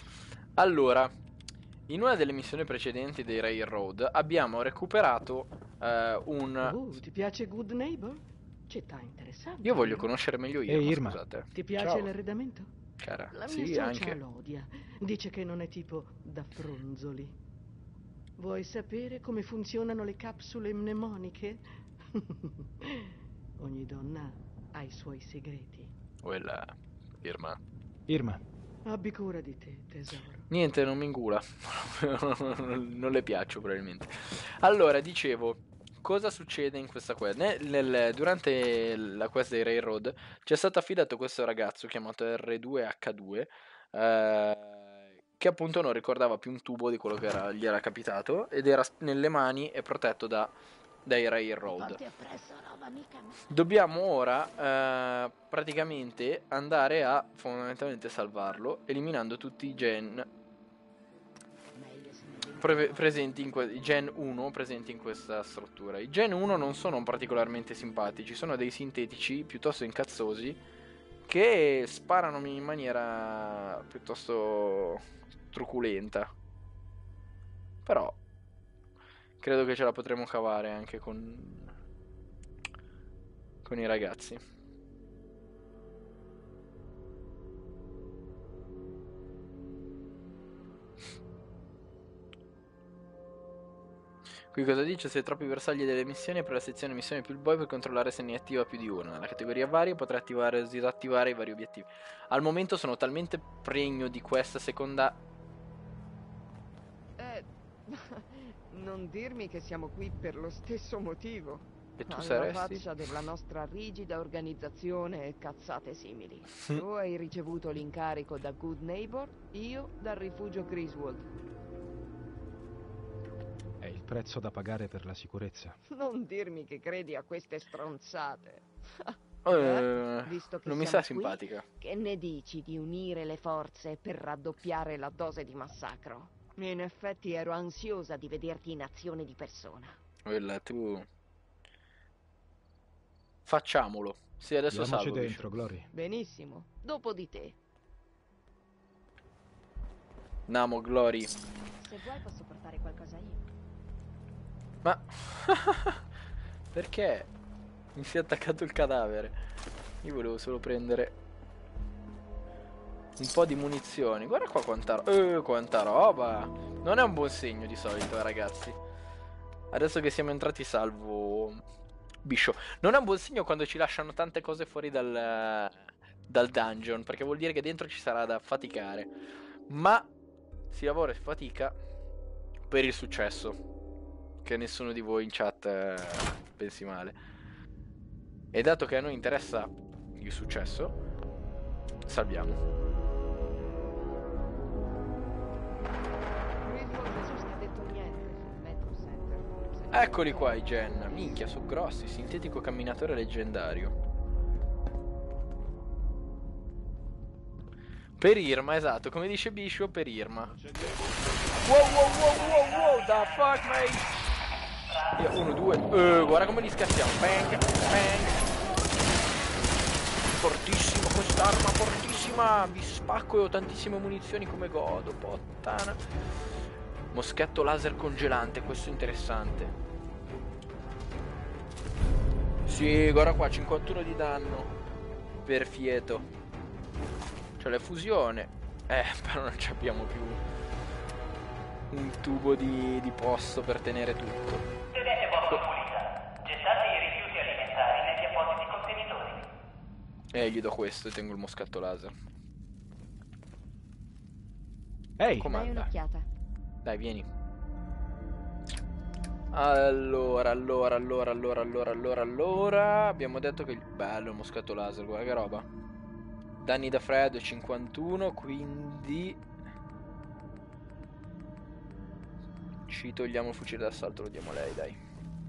Allora, in una delle missioni precedenti dei Railroad abbiamo recuperato Ti piace Good Neighbor? Città interessante. Io voglio conoscere meglio Irma. scusate. Ti piace Ciao, l'arredamento? cara. La mia Sì, socia anche. l'odia. Dice che non è tipo da fronzoli. Vuoi sapere come funzionano le capsule mnemoniche? Ogni donna ha i suoi segreti. Quella Irma. Irma, Abbi cura di te, tesoro. Niente, non mi ingula. Non le piaccio probabilmente. Allora, dicevo, cosa succede in questa quest? Durante la quest dei Railroad ci è stato affidato questo ragazzo chiamato R2H2 che appunto non ricordava più un tubo di quello che gli era capitato ed era nelle mani e protetto dai Railroad. Porti appresso roba mica. Dobbiamo ora praticamente andare a fondamentalmente salvarlo, eliminando tutti i gen Meglio se ne viene. presenti i gen 1 presenti in questa struttura. I gen 1 non sono particolarmente simpatici, sono dei sintetici piuttosto incazzosi che sparano in maniera piuttosto truculenta. Però credo che ce la potremo cavare anche con i ragazzi. Qui cosa dice? Se troppi bersagli delle missioni per la sezione missione più il boy per controllare se ne è attiva più di una. Nella categoria varie potrai attivare o disattivare i vari obiettivi. Al momento sono talmente pregno di questa seconda. Non dirmi che siamo qui per lo stesso motivo. E tu Alla saresti? faccia della nostra rigida organizzazione e cazzate simili. Tu hai ricevuto l'incarico da Good Neighbor, io dal rifugio Griswold. è il prezzo da pagare per la sicurezza. Non dirmi che credi a queste stronzate. Visto che Non mi siamo sa qui, simpatica. che ne dici di unire le forze per raddoppiare la dose di massacro? In effetti ero ansiosa di vederti in azione di persona. Quella tu. Facciamolo. Sì, adesso Andiamoci salvo. dentro, Glory. Benissimo, dopo di te. Namo, Glory. Se vuoi posso portare qualcosa io. Ma perché mi si è attaccato il cadavere? Io volevo solo prendere un po' di munizioni. Guarda qua quanta roba. Non è un buon segno di solito, ragazzi. Adesso che siamo entrati salvo Biscio. Non è un buon segno quando ci lasciano tante cose fuori dal dungeon, perché vuol dire che dentro ci sarà da faticare. Ma si lavora e si fatica per il successo. Che nessuno di voi in chat pensi male. E dato che a noi interessa il successo, salviamo. Griswold non ci ha detto niente sul Metro Center. Eccoli qua i gen. Minchia, sono grossi. Sintetico camminatore leggendario. Per Irma, esatto. Come dice Bishop, per Irma. Wow, the fuck, mate. 1, 2. Guarda come li scazziamo. Bang, bang. Fortissimo quest'arma, fortissima. Vi spacco e ho tantissime munizioni come godo. Puttana. Moschetto laser congelante, questo è interessante. Sì, guarda qua, 51 di danno. Per Fieto. C'è la fusione. Però non ci abbiamo più un tubo di posto per tenere tutto. Tenete vostra pulita. Gettate i rifiuti alimentari negli appositi contenitori. Gli do questo e tengo il moschetto laser. Ehi! Com'è? Dai un'occhiata. Dai, vieni. Allora. Abbiamo detto che bello il moschetto laser, guarda che roba. Danni da freddo 51, quindi ci togliamo il fucile d'assalto, lo diamo a lei, dai.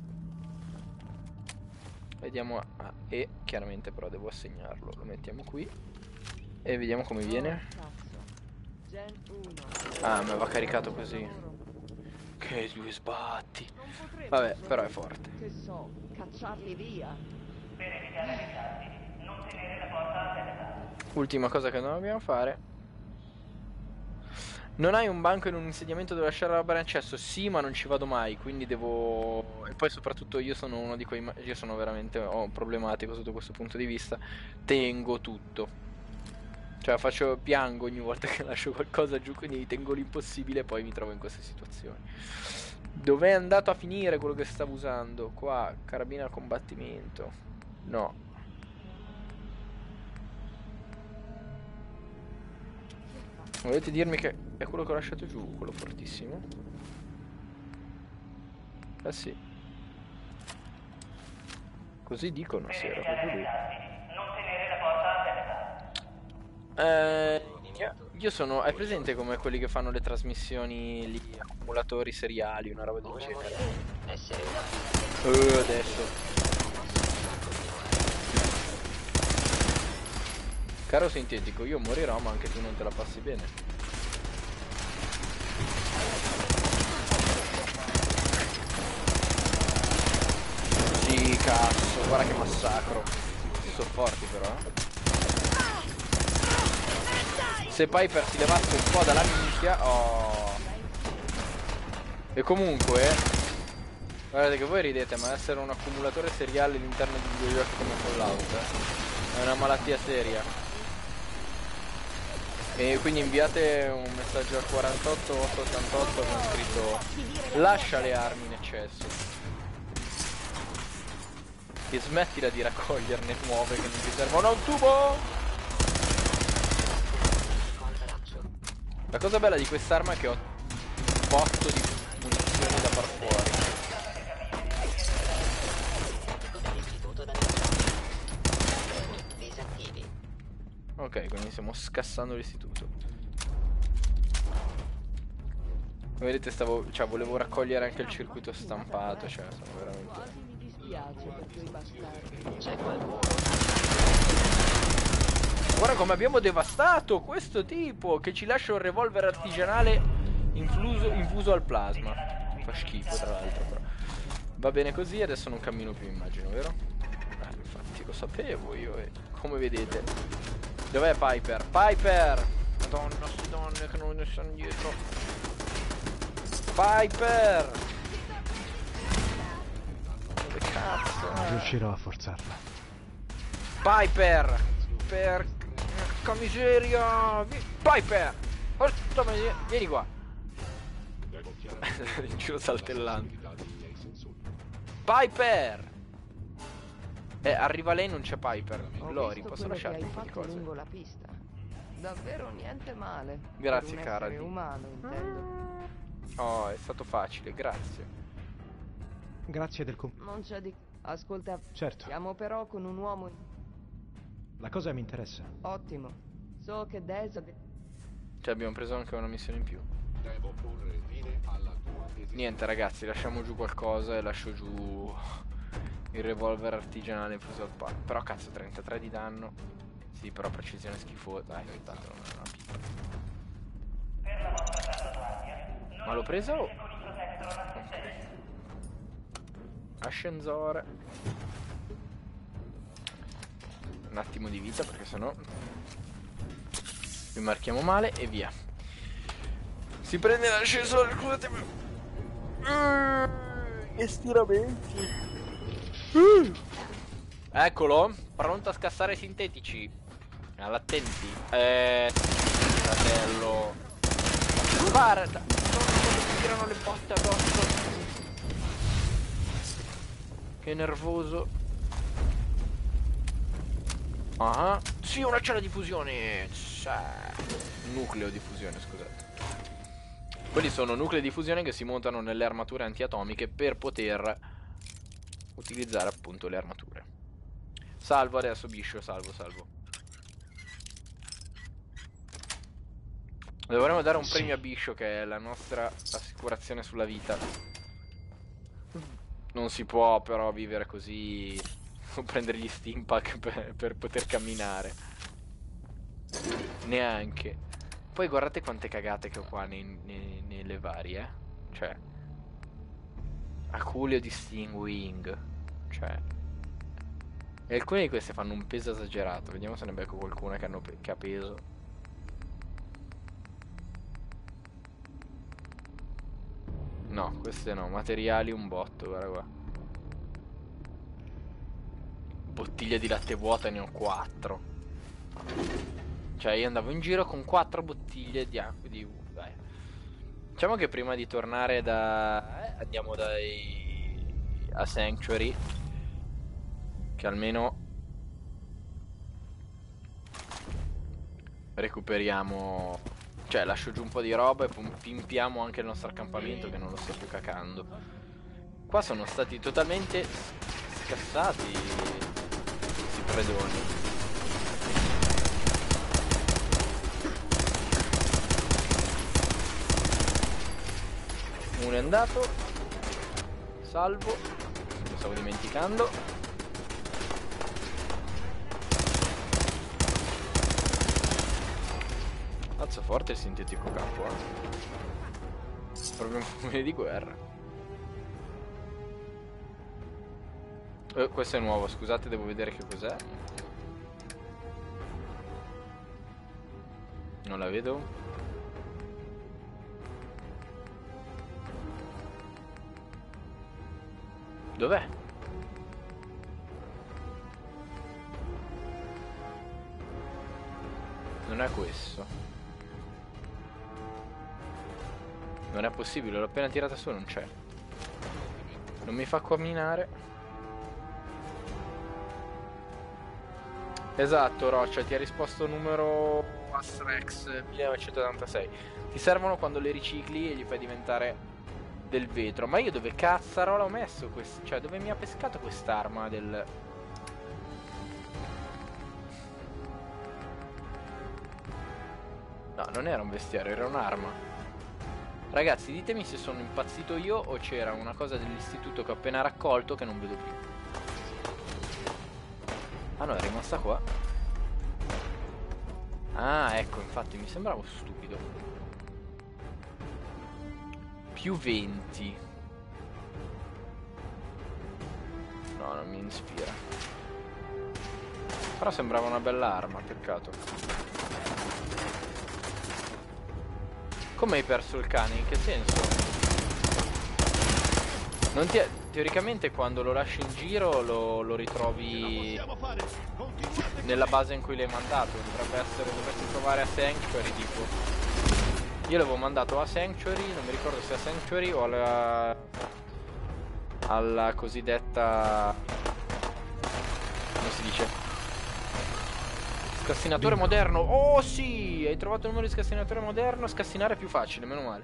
Vediamo e chiaramente però devo assegnarlo. Lo mettiamo qui e vediamo come viene. Gen 1. Ah, me va caricato così. Che due sbatti. Non potremmo Vabbè, solo, però è forte. Che so, cacciarli via. Per evitare ritardi, non tenere la porta aperta. Ultima cosa che dobbiamo fare Non hai un banco in un insediamento dove lasciare la barra in accesso? Sì, ma non ci vado mai, quindi devo... E poi soprattutto io sono uno di quei... Io sono veramente problematico sotto questo punto di vista. Tengo tutto. Cioè piango ogni volta che lascio qualcosa giù, quindi tengo l'impossibile e poi mi trovo in queste situazioni. Dov'è andato a finire quello che stavo usando? Qua, carabina a combattimento. No. Volete dirmi che è quello che ho lasciato giù, quello fortissimo? Eh sì. Così dicono, se era proprio lui. Non tenere la porta aperta. Io sono... Hai presente come quelli che fanno le trasmissioni lì, accumulatori seriali, una roba del genere? Adesso. Caro sintetico, io morirò, ma anche tu non te la passi bene. Sì, cazzo, guarda che massacro. Questi sono forti però. Se Piper si levasse un po' dalla minchia... Oh. E comunque... Guardate che voi ridete, ma essere un accumulatore seriale all'interno di videogiochi come Fallout è una malattia seria. E quindi inviate un messaggio a 48888 con scritto lascia le armi in eccesso e smettila di raccoglierne nuove che non ti servono a un tubo. La cosa bella di quest'arma è che ho un botto di munizioni da far fuori. Ok, quindi stiamo scassando l'istituto. Come vedete volevo raccogliere anche il circuito stampato, cioè sono veramente... Quasi mi dispiace per quei bastardi. C'è qualcuno. Guarda come abbiamo devastato questo tipo che ci lascia un revolver artigianale infuso al plasma. Fa schifo tra l'altro, però. Va bene così, adesso non cammino più, immagino, vero? Infatti lo sapevo io, come vedete. Dov'è Piper? Piper! Madonna, sti donne che non ne stanno dietro. Piper! Dove cazzo? Non riuscirò a forzarla. Piper! Porca miseria! Piper! Porca miseria! Vieni qua! In giro saltellando. Piper! Arriva lei, non c'è Piper. Lori, posso lasciarti un po' di cose? Lungo la pista. Davvero niente male. Grazie, per un cara. essere umano, intendo. Oh, è stato facile, grazie. Grazie del Non c'è di... Ascolta, Certo, siamo però con un uomo... la cosa mi interessa. Ottimo. So che Dez... Cioè abbiamo preso anche una missione in più. Niente ragazzi, lasciamo giù qualcosa e lascio giù il revolver artigianale infuso al palo. Però cazzo, 33 di danno. Sì, però precisione schifosa. Dai, tanto non è una pippa. Ma l'ho preso? Ok. Ascensore. Un attimo di vita perché sennò vi marchiamo male e via. Si prende l'ascensore, scusatemi. Che stiramenti. Eccolo, pronto a scassare i sintetici. All'attenti. Fratello. Guarda, mi tirano le botte addosso. Che nervoso. Ah, sì, una cella di fusione. Nucleo di fusione, scusate. Quelli sono nuclei di fusione che si montano nelle armature antiatomiche per poter utilizzare appunto le armature. Salvo adesso, Biscio, salvo. Dovremmo dare un premio a Biscio, che è la nostra assicurazione sulla vita. Non si può però vivere così o prendere gli steampack per poter camminare. Neanche. Poi guardate quante cagate che ho qua nelle varie, cioè Aculeo Distinguing, cioè, e alcune di queste fanno un peso esagerato. Vediamo se ne becco qualcuna che ha peso. No, queste no, materiali un botto, guarda qua. Bottiglie di latte vuota ne ho 4. Cioè io andavo in giro con 4 bottiglie di acqua di dai. Diciamo che prima di tornare andiamo a Sanctuary, che almeno recuperiamo, cioè lascio giù un po' di roba e pimpiamo anche il nostro accampamento, che non lo stia più cacando. Qua sono stati totalmente scassati questi predoni. Uno è andato. Salvo. Lo stavo dimenticando. Mazza forte il sintetico capo, proprio un fumo di guerra. Questo è nuovo, scusate, devo vedere che cos'è. Non la vedo. Dov'è? Non è questo. Non è possibile, l'ho appena tirata su, non c'è. Non mi fa camminare. Esatto, Roccia, ti ha risposto numero Asrex 1986. Ti servono quando le ricicli e gli fai diventare del vetro. Ma io dove cazzarola ho messo questo? Cioè, dove mi ha pescato quest'arma del... No, non era un vestiario, era un'arma. Ragazzi, ditemi se sono impazzito io o c'era una cosa dell'istituto che ho appena raccolto che non vedo più. Ah no, è rimasta qua. Ah, ecco, infatti mi sembravo stupido. Più 20. No, non mi ispira. Però sembrava una bella arma, peccato. Come hai perso il cane? In che senso? Non ti teoricamente quando lo lasci in giro lo ritrovi nella base in cui l'hai mandato. Dovresti trovare a Sanctuary tipo. Io l'avevo mandato a Sanctuary, non mi ricordo se a Sanctuary o alla cosiddetta... come si dice? Scassinatore moderno. Oh sì, hai trovato il numero di scassinatore moderno. Scassinare è più facile, meno male.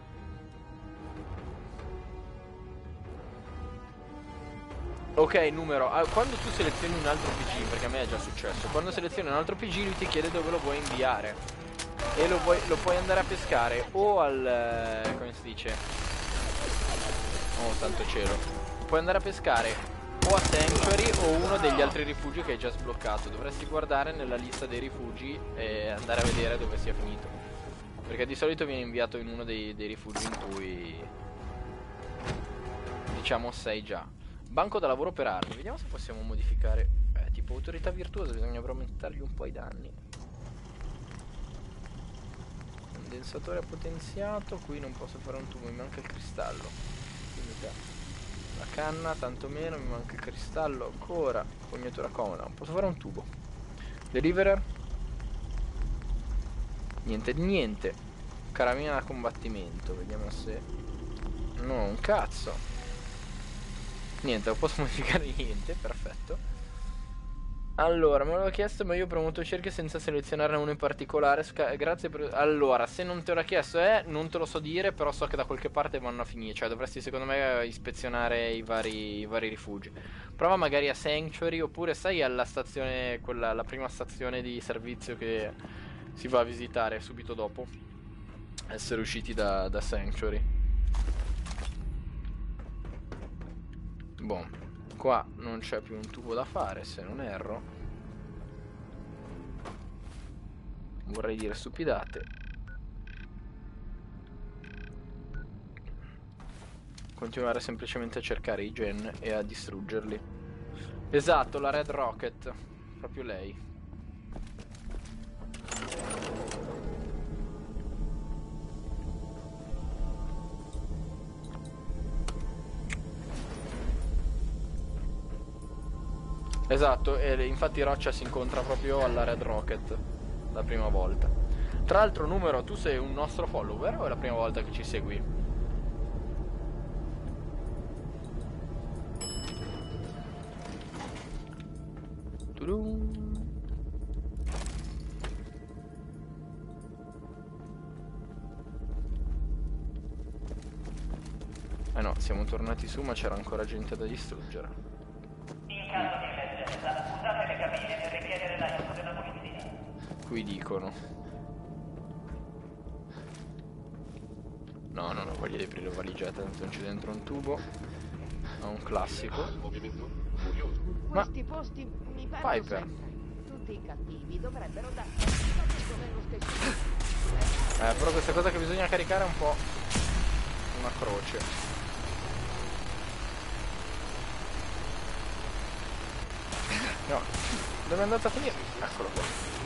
Ok, numero. Quando tu selezioni un altro PG, perché a me è già successo, quando selezioni un altro PG lui ti chiede dove lo vuoi inviare. E lo puoi andare a pescare o al... come si dice? Oh, santo cielo. Puoi andare a pescare o a Sanctuary o uno degli altri rifugi che hai già sbloccato. Dovresti guardare nella lista dei rifugi e andare a vedere dove sia finito, perché di solito viene inviato in uno dei rifugi in cui, diciamo, sei già. Banco da lavoro per armi. Vediamo se possiamo modificare. Tipo autorità virtuosa, bisogna aumentargli un po' i danni. Condensatore potenziato. Qui non posso fare un tubo, mi manca il cristallo. Quindi la canna tanto meno, mi manca il cristallo ancora. Fognatura comoda, non posso fare un tubo. Deliverer. Niente di niente. Carabina da combattimento. Vediamo se... No, un cazzo. Niente, non posso modificare niente. Perfetto. Allora, me l'ho chiesto, ma io ho promoto cerchio senza selezionarne uno in particolare. Grazie per... Allora, se non te l'ha chiesto non te lo so dire, però so che da qualche parte vanno a finire. Cioè, dovresti secondo me ispezionare i vari rifugi. Prova magari a Sanctuary, oppure sai alla stazione, quella, la prima stazione di servizio che si va a visitare subito dopo essere usciti da Sanctuary. Boh. Qua non c'è più un tubo da fare, se non erro. Vorrei dire stupidate. Continuare semplicemente a cercare i gen e a distruggerli. Esatto, la Red Rocket. Proprio lei. Esatto, e infatti Roccia si incontra proprio alla Red Rocket la prima volta. Tra l'altro, Numero, tu sei un nostro follower o è la prima volta che ci segui? Tudum. Eh no, siamo tornati su, ma c'era ancora gente da distruggere. In caso di emergenza, usate le cabine per richiedere l'aiuto della polizia. Qui dicono. No, non ho voglia di aprire la valigetta, tanto non c'è dentro un tubo. È un classico. Ma Questi posti mi perdo Piper. sempre. Tutti i cattivi dovrebbero darsi nello stesso. Però questa cosa che bisogna caricare è un po' una croce. No, dove è andata a finire? Eccolo qua.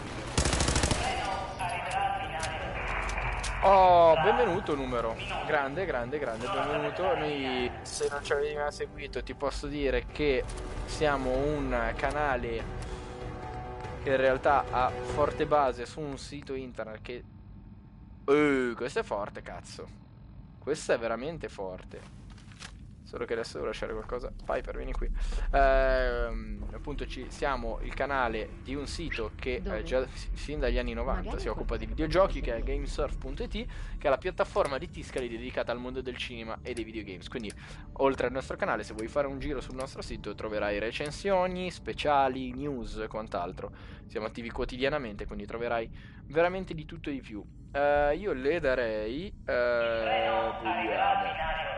Oh, benvenuto Numero. Grande, grande, grande, benvenuto. Noi, se non ci avevi mai seguito, ti posso dire che siamo un canale che in realtà ha forte base su un sito internet che... questo è forte, cazzo. Questo è veramente forte. Solo che adesso devo lasciare qualcosa. Piper, vieni qui. Appunto siamo il canale di un sito che già fin dagli anni 90 si occupa di videogiochi, che è gamesurf.it, che è la piattaforma di Tiscali dedicata al mondo del cinema e dei videogames. Quindi, oltre al nostro canale, se vuoi fare un giro sul nostro sito, troverai recensioni, speciali, news e quant'altro. Siamo attivi quotidianamente, quindi troverai veramente di tutto e di più. Io le darei... vediamo.